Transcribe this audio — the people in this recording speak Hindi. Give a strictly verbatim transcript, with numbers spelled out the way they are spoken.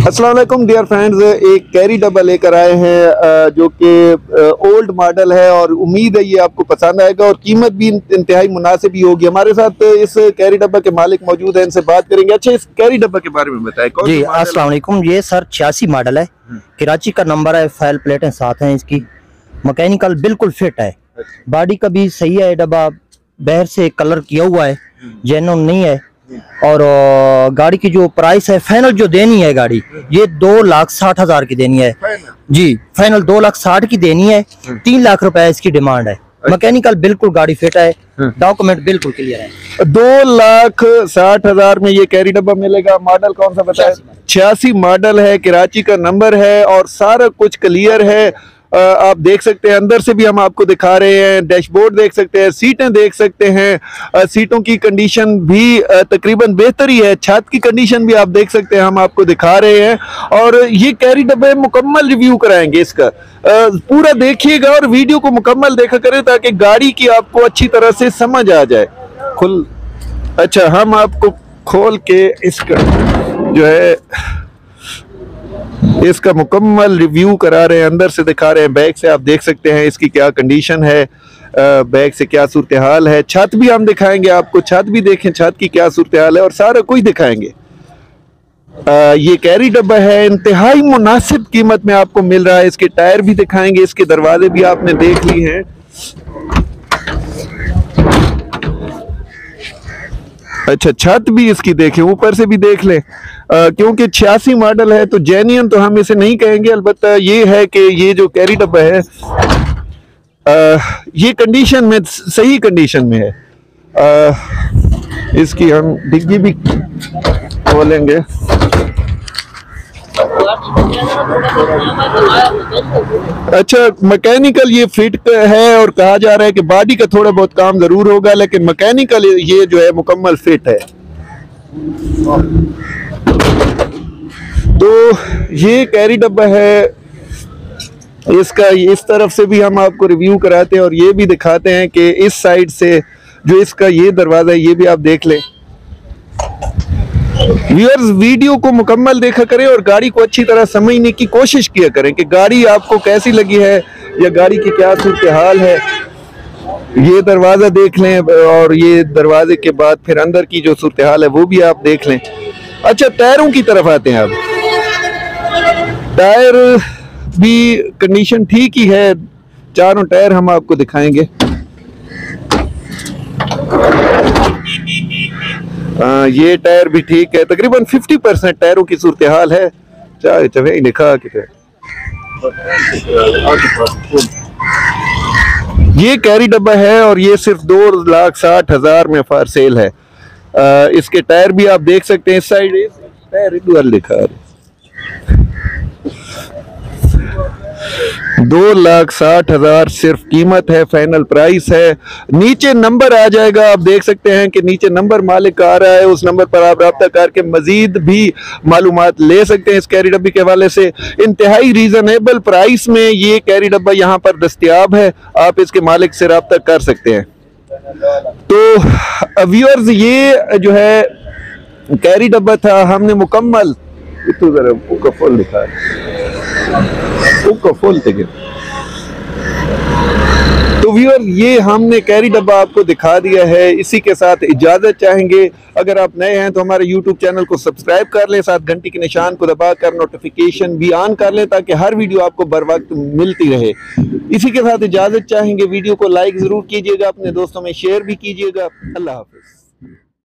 अस्सलाम वालेकुम डियर फ्रेंड्स, एक कैरी डब्बा लेकर आए हैं जो कि ओल्ड मॉडल है और उम्मीद है ये आपको पसंद आएगा और कीमत भी इंतहाई मुनासिब ही होगी। हमारे साथ इस कैरी डब्बा के मालिक मौजूद हैं, इनसे बात करेंगे। अच्छा, इस कैरी डब्बा के बारे में बताएं। जी अस्सलाम वालेकुम। ये सर छियासी मॉडल है, कराची का नंबर है, फाइल प्लेटें साथ हैं, इसकी मैकेनिकल बिल्कुल फिट है, बॉडी का भी सही है, डब्बा बाहर से कलर किया हुआ है, जेन्युइन नहीं है। और गाड़ी की जो प्राइस है फाइनल जो देनी है गाड़ी, ये दो लाख साठ हजार की देनी है जी, फाइनल दो लाख साठ की देनी है। तीन लाख रुपए इसकी डिमांड है। मैकेनिकल बिल्कुल गाड़ी फिट है, डॉक्यूमेंट बिल्कुल क्लियर है। दो लाख साठ हजार में ये कैरी डब्बा मिलेगा। मॉडल कौन सा बताया? छियासी मॉडल है, कराची का नंबर है और सारा कुछ क्लियर है। आप देख सकते हैं, अंदर से भी हम आपको दिखा रहे हैं, डैशबोर्ड देख सकते हैं, सीटें देख सकते हैं, सीटों की कंडीशन भी तकरीबन बेहतर ही है, छत की कंडीशन भी आप देख सकते हैं, हम आपको दिखा रहे हैं। और ये कैरी डब्बे मुकम्मल रिव्यू कराएंगे इसका, पूरा देखिएगा और वीडियो को मुकम्मल देखा करें ताकि गाड़ी की आपको अच्छी तरह से समझ आ जाए। खुल अच्छा, हम आपको खोल के इसका जो है इसका मुकम्मल रिव्यू करा रहे हैं, अंदर से दिखा रहे हैं, बैक से आप देख सकते हैं इसकी क्या कंडीशन है, बैक से क्या सूरत हाल है। छत भी हम दिखाएंगे आपको, छत भी देखें छत की क्या सूरत हाल है और सारा कुछ दिखाएंगे। आ, ये कैरी डब्बा है, इंतहाई मुनासिब कीमत में आपको मिल रहा है। इसके टायर भी दिखाएंगे, इसके दरवाजे भी आपने देख ली हैं। अच्छा, छत भी इसकी देखें, ऊपर से भी देख लें, क्योंकि छियासी मॉडल है तो जेन्युइन तो हम इसे नहीं कहेंगे। अलबत्ता ये है कि ये जो कैरी डब्बा है आ, ये कंडीशन में सही कंडीशन में है। आ, इसकी हम डिग्गी भी खोलेंगे। अच्छा, मैकेनिकल ये फिट है और कहा जा रहा है कि बॉडी का थोड़ा बहुत काम जरूर होगा, लेकिन मैकेनिकल ये जो है मुकम्मल फिट है। तो ये कैरी डब्बा है, इसका इस तरफ से भी हम आपको रिव्यू कराते हैं और ये भी दिखाते हैं कि इस साइड से जो इसका ये दरवाजा है ये भी आप देख लें। व्यूअर्स, वीडियो को मुकम्मल देखा करें और गाड़ी को अच्छी तरह समझने की कोशिश किया करें कि गाड़ी आपको कैसी लगी है या गाड़ी की क्या सूरत हाल है। ये दरवाजा देख लें और ये दरवाजे के बाद फिर अंदर की जो सूरत हाल है वो भी आप देख लें। अच्छा, टायरों की तरफ आते हैं। अब टायर भी कंडीशन ठीक ही है, चारों टायर हम आपको दिखाएंगे। आ, ये टायर भी ठीक है, तकरीबन पचास परसेंट टायरों की सूरत हाल है। चाहे चवे लिखा कि ये कैरी डब्बा है और ये सिर्फ दो लाख साठ हजार में फार सेल है। आ, इसके टायर भी आप देख सकते हैं, इस साइड टायर इधर लिखा है, दो लाख साठ हजार सिर्फ कीमत है, फाइनल प्राइस है। नीचे नंबर आ जाएगा, आप देख सकते हैं कि नीचे नंबर मालिक का आ रहा है, उस नंबर पर आप रब्ता करके मजीद भी मालूमात ले सकते हैं इस कैरी डब्बे के हवाले से। इंतहाई रीजनेबल प्राइस में ये कैरी डब्बा यहाँ पर दस्तयाब है, आप इसके मालिक से रब्ता कर सकते हैं। तो व्यूअर्स, ये जो है कैरी डब्बा था, हमने मुकम्मल फुल दिखा फुल तो व्यूअर, ये हमने कैरी डब्बा आपको दिखा दिया है। इसी के साथ इजाजत चाहेंगे। अगर आप नए हैं तो हमारे यूट्यूब चैनल को सब्सक्राइब कर लें, साथ घंटी के निशान को दबाकर नोटिफिकेशन भी ऑन कर लें ताकि हर वीडियो आपको बर वक्त मिलती रहे। इसी के साथ इजाजत चाहेंगे। वीडियो को लाइक जरूर कीजिएगा, अपने दोस्तों में शेयर भी कीजिएगा। अल्लाह हाफिज।